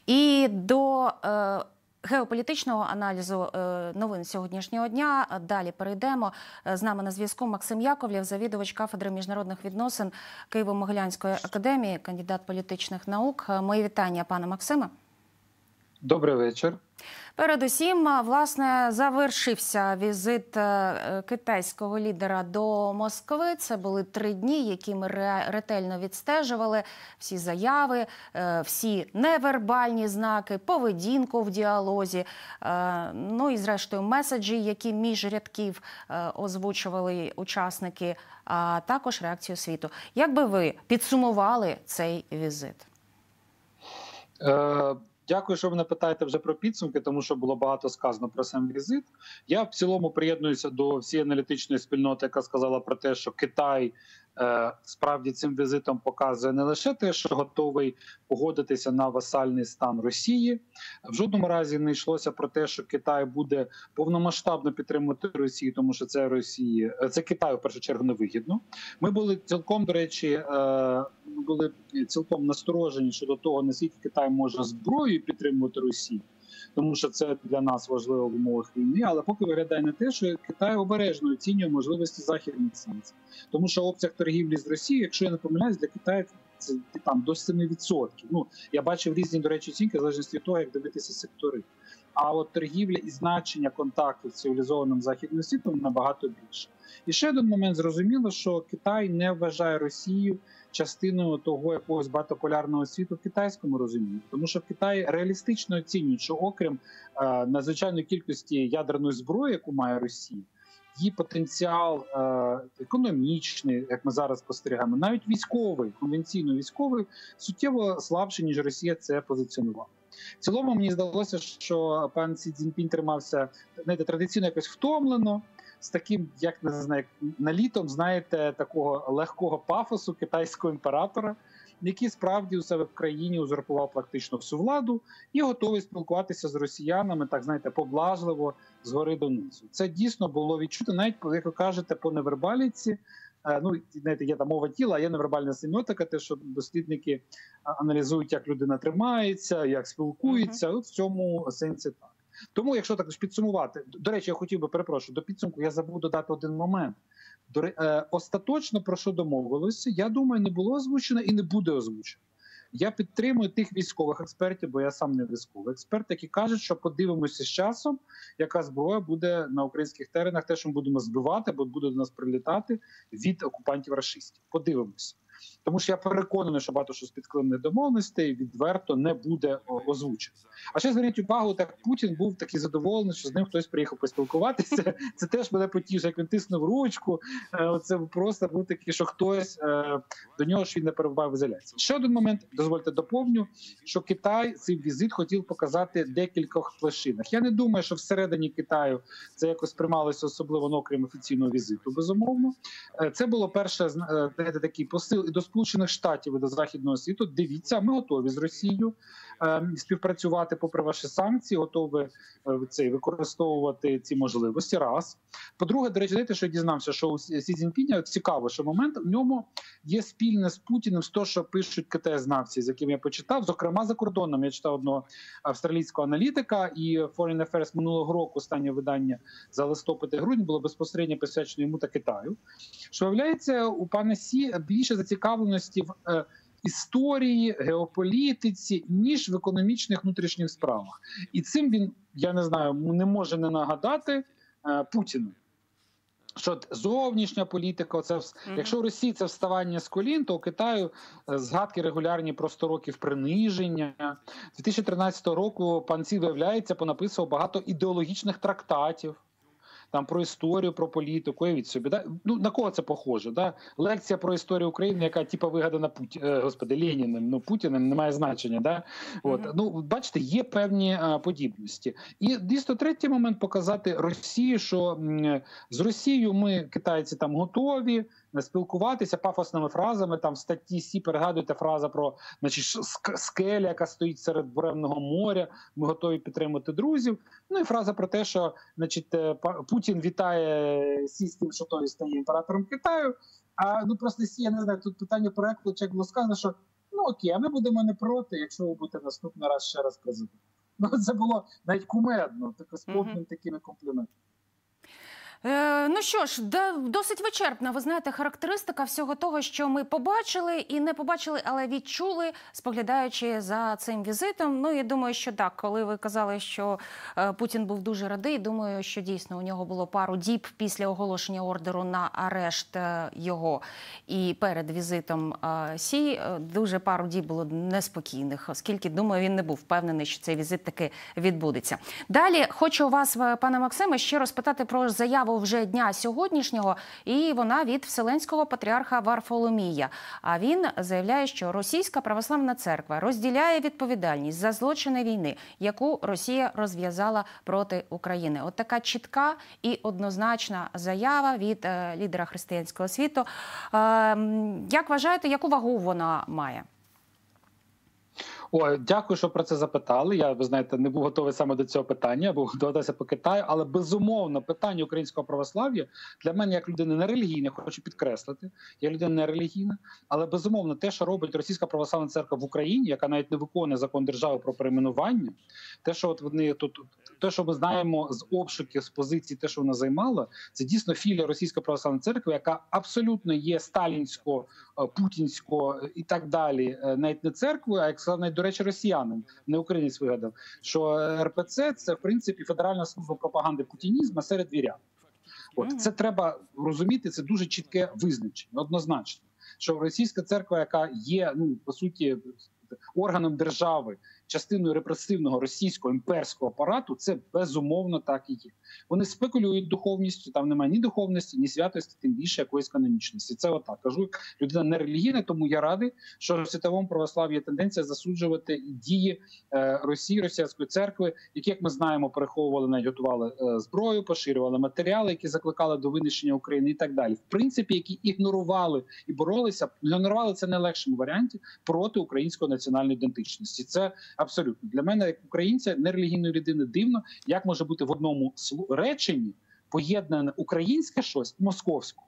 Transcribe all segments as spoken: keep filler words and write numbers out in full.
І до е, геополітичного аналізу е, новин сьогоднішнього дня далі перейдемо. З нами на зв'язку Максим Яковлєв, завідувач кафедри міжнародних відносин Києво-Могилянської академії, кандидат політичних наук. Мої вітання, пане Максиме. Добрий вечір. Передусім, власне, завершився візит китайського лідера до Москви. Це були три дні, які ми ретельно відстежували. Всі заяви, всі невербальні знаки, поведінку в діалозі, ну і, зрештою, меседжі, які між рядків озвучували учасники, а також реакцію світу. Як би ви підсумували цей візит? Е... Дякую, що ви мене питаєте вже про підсумки, тому що було багато сказано про сам візит. Я в цілому приєднуюся до всієї аналітичної спільноти, яка сказала про те, що Китай е, справді цим візитом показує не лише те, що готовий погодитися на васальний стан Росії. В жодному разі не йшлося про те, що Китай буде повномасштабно підтримувати Росію, тому що це Росії, це Китаю в першу чергу невигідно. Ми були цілком, до речі, е, були цілком насторожені щодо того, наскільки Китай може зброєю підтримувати Росію, тому що це для нас важливо в умовах війни, але поки виглядає не те, що Китай обережно оцінює можливості західних санкцій. Тому що обсяг торгівлі з Росією, якщо я не помиляюсь, для Китаю це там до семи відсотків. Ну, я бачив різні, до речі, оцінки, в залежності від того, як дивитися сектори. А от торгівля і значення контактів з цивілізованим західним світом набагато більше. І ще один момент, зрозуміло, що Китай не вважає Росію частиною того якогось багатополярного світу в китайському розумінні. Тому що в Китаї реалістично оцінюють, що окрім е, надзвичайної кількості ядерної зброї, яку має Росія, її потенціал е, економічний, як ми зараз спостерігаємо, навіть військовий, конвенційно військовий, суттєво слабший, ніж Росія це позиціонувала. В цілому мені здалося, що пан Сі Цзіньпінь тримався, знаєте, традиційно якось втомлено, з таким, як не знаю, налітом, знаєте, такого легкого пафосу китайського імператора, який справді у себе в країні узурпував практично всю владу і готовий спілкуватися з росіянами, так, знаєте, поблажливо, згори донизу. Це дійсно було відчуто, навіть, як ви кажете, по невербаліці. Ну, знаєте, є там мова тіла, а є невербальна семіотика, те, що дослідники аналізують, як людина тримається, як спілкується. Uh-huh. От в цьому сенсі так. Тому, якщо так підсумувати, до речі, я хотів би, перепрошую, до підсумку я забув додати один момент. До, е, остаточно про що домовилося, я думаю, не було озвучено і не буде озвучено. Я підтримую тих військових експертів, бо я сам не військовий експерт, які кажуть, що подивимося з часом, яка зброя буде на українських теренах, те, що ми будемо збивати, бо буде до нас прилітати від окупантів-рашистів. Подивимося. Тому що я переконаний, що багато що з підклених домовленостей відверто не буде озвучено. А ще зверніть увагу, так Путін був такий задоволений, що з ним хтось приїхав поспілкуватися. Це теж мене потішить, як він тиснув ручку. Це просто був такий, що хтось до нього ж він не перебував в ізоляції. Ще один момент, дозвольте доповню, що Китай цей візит хотів показати декількох площинах. Я не думаю, що всередині Китаю це якось приймалося особливо, ну, окрім офіційного візиту, безумовно. Це було перше, знаєте, такий посил і до Сполучених Штатів, і до Західного світу. Дивіться, ми готові з Росією е, співпрацювати попри ваші санкції, готові е, цей, використовувати ці можливості. Раз. По-друге, до речі, знаєте, що я дізнався, що у Сі Цзіньпіня, цікаво, що момент, в ньому є спільне з Путіним з того, що пишуть КТ-знавці, з яким я почитав, зокрема за кордоном. Я читав одного австралійського аналітика, і Foreign Affairs минулого року, останнє видання за листопад і грудень, було безпосередньо присвячено йому та Китаю. Що, виявляється, у пана Сі більше зацікавленості в е, історії, геополітиці, ніж в економічних внутрішніх справах. І цим він, я не знаю, не може не нагадати е, Путіну. Що зовнішня політика, це, mm-hmm. якщо у Росії це вставання з колін, то у Китаю згадки регулярні про сто років приниження. дві тисячі тринадцятого року пан Сі, виявляється, понаписував багато ідеологічних трактатів. Там про історію, про політику, уявіть собі, да? Ну, на кого це похоже? Да? Лекція про історію України, яка типу вигадана Путі... е, господи, Леніним, ну, Путіним, не має значення. Да? От. Mm-hmm. Ну, бачите, є певні а, подібності. І дійсно третій момент показати Росії, що м, з Росією ми, китайці, там готові спілкуватися пафосними фразами. Там в статті Сі перегадуєте фраза про, значить, скеля, яка стоїть серед буремного моря, ми готові підтримати друзів. Ну і фраза про те, що, значить, Путін вітає Сі з тим, що той стає імператором Китаю. А ну просто Сі, я не знаю, тут питання проекту, як було сказано, що ну окей, а ми будемо не проти, якщо ви будете наступний раз ще раз президентом. Ну це було навіть кумедно, таке з повним такими компліментами. Е, ну що ж, да, досить вичерпна, ви знаєте, характеристика всього того, що ми побачили і не побачили, але відчули, споглядаючи за цим візитом. Ну, я думаю, що так, коли ви казали, що е, Путін був дуже радий, думаю, що дійсно у нього було пару діб після оголошення ордеру на арешт е, його і перед візитом е, Сі, е, дуже пару діб було неспокійних, оскільки, думаю, він не був впевнений, що цей візит таки відбудеться. Далі хочу у вас, пане Максиме, ще розпитати про заяву вже дня сьогоднішнього, і вона від Вселенського патріарха Варфоломія. А він заявляє, що Російська православна церква розділяє відповідальність за злочини війни, яку Росія розв'язала проти України. От така чітка і однозначна заява від е, лідера християнського світу. Е, як вважаєте, яку вагу вона має? Ой, дякую, що про це запитали. Я, ви знаєте, не був готовий саме до цього питання, був готуватися по Китаю, але безумовно питання українського православ'я для мене як людини нерелігійна, хочу підкреслити, я людина нерелігійна, але безумовно те, що робить Російська православна церква в Україні, яка навіть не виконує закон держави про перейменування, те, що от вони тут, те, що ми знаємо з обшуків, з позицій, те, що вона займала, це дійсно філія Російської православної церкви, яка абсолютно є сталінсько, путінсько і так далі, навіть не церквою, а як сказав, навіть, до речі, росіянин, не українець вигадав, що ер пе це – це, в принципі, Федеральна служба пропаганди путінізму серед вірян. От, це треба розуміти, це дуже чітке визначення, однозначно. Що російська церква, яка є, ну, по суті, органом держави, частиною репресивного російського імперського апарату, це безумовно так і є. Вони спекулюють духовністю, там немає ні духовності, ні святості, тим більше якоїсь канонічності. Це отак. Кажу, як людина нерелігійна, тому я радий, що в світовому православ'ї є тенденція засуджувати дії е, Росії, Російської церкви, які, як ми знаємо, переховували, навіть готували е, зброю, поширювали матеріали, які закликали до винищення України і так далі. В принципі, які ігнорували і боролися, ігнорували це найлегшому варіанті проти української національної ідентичності. Це абсолютно. Для мене, як українця, нерелігійної людини, дивно, як може бути в одному реченні поєднане українське щось і московське.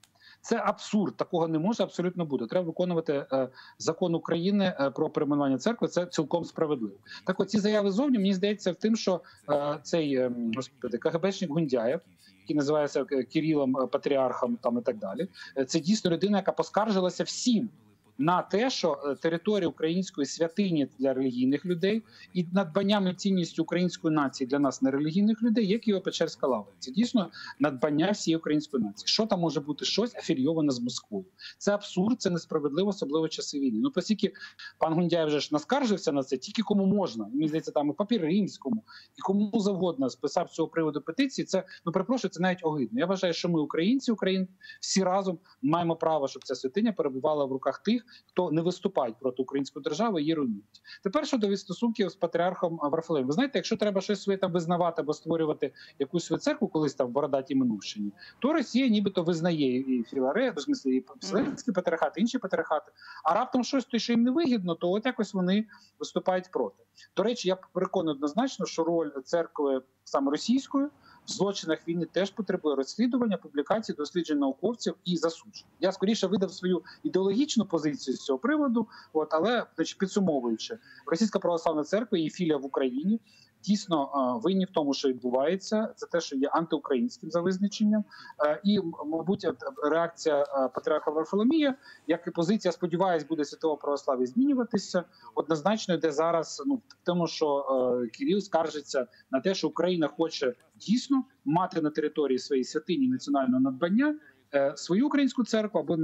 Це абсурд, такого не може абсолютно бути. Треба виконувати е, закон України е, про перейменування церкви, це цілком справедливо. Так от ці заяви зовні, мені здається, в тим, що е, цей е, господи, ка ге бешник Гундяєв, який називається Кирилом Патріархом там, і так далі, це дійсно людина, яка поскаржилася всім на те, що територія української святині для релігійних людей і надбанням і цінністю української нації для нас, нерелігійних людей, є Києво-Печерська лавра. Це дійсно надбання всієї української нації. Що там може бути щось афілійоване з Москвою? Це абсурд, це несправедливо, особливо в часи війни. Ну, оскільки пан Гундяєв вже ж наскаржився на це, тільки кому можна. Мені здається, там і Папі Римському, і кому завгодно списав з цього приводу петиції. Це, ну, перепрошую, це навіть огидно. Я вважаю, що ми, українці, українці, всі разом маємо право, щоб ця святиня перебувала в руках тих, хто не виступають проти української держави, її руйнують. Тепер щодо стосунків з патріархом Варфоломієм. Ви знаєте, якщо треба щось своє там визнавати або створювати якусь свою церкву колись там в бородатій минувщині, то Росія нібито визнає і Філарет, в смислі, і Вселенський патріархат, і інші патріархати. А раптом щось, то, що їм не вигідно, то от якось вони виступають проти. До речі, я переконаний однозначно, що роль церкви саме російської в злочинах війни теж потребує розслідування, публікацій, досліджень науковців і засуджень. Я скоріше видав свою ідеологічну позицію з цього приводу, от, але підсумовуючи, Російська православна церква і філія в Україні дійсно винні в тому, що відбувається. Це те, що є антиукраїнським за визначенням. І, мабуть, реакція патріарха Варфоломія, як і позиція, сподіваюсь, буде світового православ'я змінюватися, однозначно йде зараз, ну, в тому, що Кирил скаржиться на те, що Україна хоче дійсно мати на території своєї святині національного надбання свою українську церкву або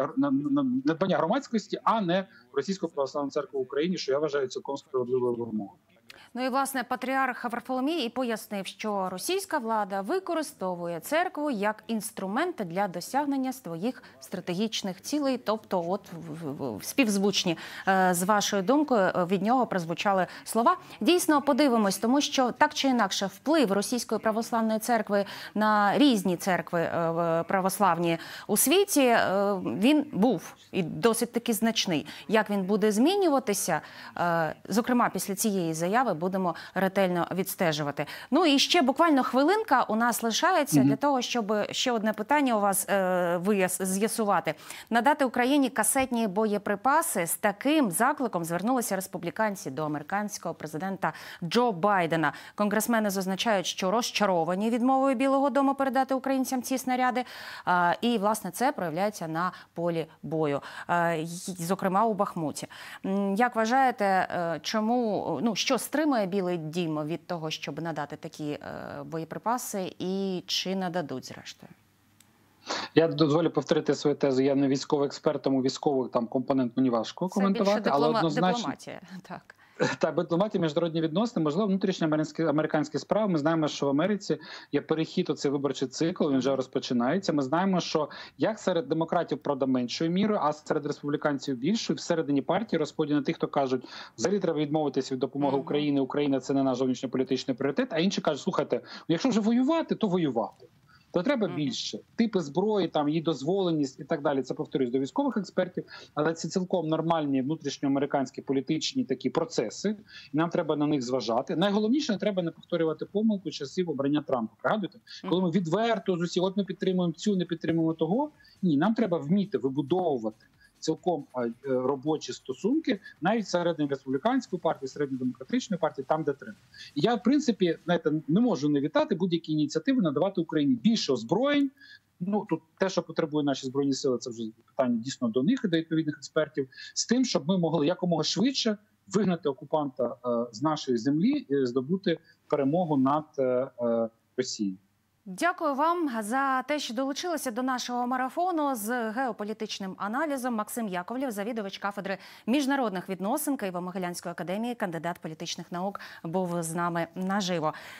надбання громадськості, а не Російську православну церкву в Україні, що я вважаю цілком справедливою вимогою. Ну і, власне, патріарх Варфоломій і пояснив, що російська влада використовує церкву як інструмент для досягнення своїх стратегічних цілей, тобто от співзвучні з вашою думкою від нього прозвучали слова. Дійсно, подивимось, тому що так чи інакше вплив Російської православної церкви на різні церкви православні у світі, він був і досить таки значний. Як він буде змінюватися, зокрема після цієї заяви, заяви будемо ретельно відстежувати. Ну і ще буквально хвилинка у нас лишається Мгм. для того, щоб ще одне питання у вас е, вияс- з'ясувати. Надати Україні касетні боєприпаси. З таким закликом звернулися республіканці до американського президента Джо Байдена. Конгресмени зазначають, що розчаровані відмовою Білого дому передати українцям ці снаряди. А, і, власне, це проявляється на полі бою, а, й- зокрема у Бахмуті. М, Як вважаєте, е, чому, ну, що стримує Білий дім від того, щоб надати такі е, боєприпаси, і чи нададуть зрештою? Я дозволю повторити свою тезу. Я не військовий експерт, тому військовий там компонент мені важко Це більше коментувати, але диплома... однозначно дипломатія. Так. та дипломатія, міжнародні відносини, можливо, внутрішні американські американські справи. Ми знаємо, що в Америці є перехід у цей виборчий цикл. Він вже розпочинається. Ми знаємо, що як серед демократів, правда, меншою мірою, а серед республіканців більшою, всередині партії розподіл на тих, хто кажуть, взагалі треба відмовитися від допомоги Україні. Україна це не наш зовнішньополітичний пріоритет. А інші кажуть, слухайте, ну, якщо вже воювати, то воювати. То треба більше. Типи зброї, там її дозволеність і так далі. Це, повторюсь, до військових експертів, але це цілком нормальні внутрішньоамериканські політичні такі процеси, і нам треба на них зважати. Найголовніше, не треба не повторювати помилку часів обрання Трампа. Пригадуєте? Коли ми відверто з усіх, от ми підтримуємо цю, не підтримуємо того. Ні, нам треба вміти вибудовувати цілком е, робочі стосунки навіть середньої республіканської партії, середньої демократичної партії, там, де треба. І я, в принципі, знаєте, не можу не вітати будь-які ініціативи надавати Україні більше озброєнь. Ну, тут те, що потребують наші Збройні сили, це вже питання дійсно до них і до відповідних експертів, з тим, щоб ми могли якомога швидше вигнати окупанта е, з нашої землі і здобути перемогу над е, е, Росією. Дякую вам за те, що долучилися до нашого марафону з геополітичним аналізом. Максим Яковлєв, завідувач кафедри міжнародних відносин Києво-Могилянської академії, кандидат політичних наук, був з нами наживо.